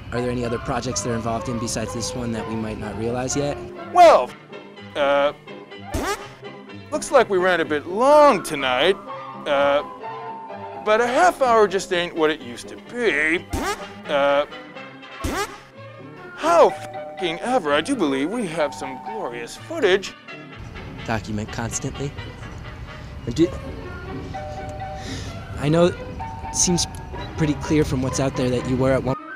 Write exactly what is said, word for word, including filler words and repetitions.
Are there any other projects they're involved in besides this one that we might not realize yet? Well, uh, looks like we ran a bit long tonight, uh, but a half hour just ain't what it used to be. Uh, how f***ing ever, I do believe we have some glorious footage. Document constantly. And do, I know it seems pretty clear from what's out there that you were at one